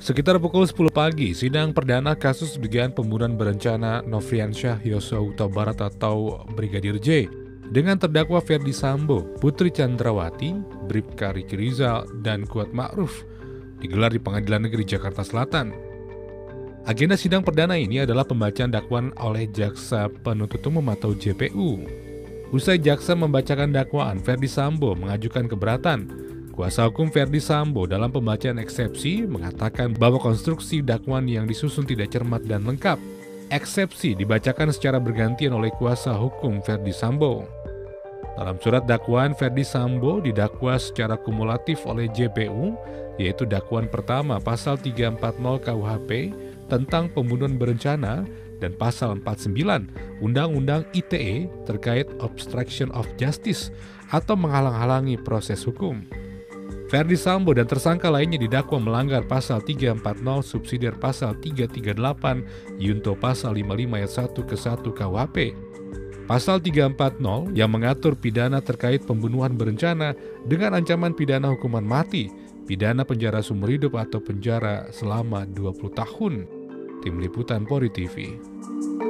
Sekitar pukul 10 pagi, sidang perdana kasus dugaan pembunuhan berencana Nofriansyah Yosua Huta Barat atau Brigadir J dengan terdakwa Ferdy Sambo, Putri Chandrawati, Bribka Riki Rizal, dan Kuat Ma'ruf digelar di Pengadilan Negeri Jakarta Selatan. Agenda sidang perdana ini adalah pembacaan dakwaan oleh jaksa penuntut umum atau JPU. Usai jaksa membacakan dakwaan, Ferdy Sambo mengajukan keberatan. Kuasa hukum Ferdy Sambo dalam pembacaan eksepsi mengatakan bahwa konstruksi dakwaan yang disusun tidak cermat dan lengkap. Eksepsi dibacakan secara bergantian oleh kuasa hukum Ferdy Sambo. Dalam surat dakwaan, Ferdy Sambo didakwa secara kumulatif oleh JPU, yaitu dakwaan pertama pasal 340 KUHP tentang pembunuhan berencana dan pasal 49 Undang-Undang ITE terkait obstruction of justice atau menghalang-halangi proses hukum. Ferdy Sambo dan tersangka lainnya didakwa melanggar pasal 340 subsidiar pasal 338 Yunto pasal 55 ayat 1 ke 1 KUHP. Pasal 340 yang mengatur pidana terkait pembunuhan berencana dengan ancaman pidana hukuman mati, pidana penjara seumur hidup atau penjara selama 20 tahun. Tim Liputan Pori TV.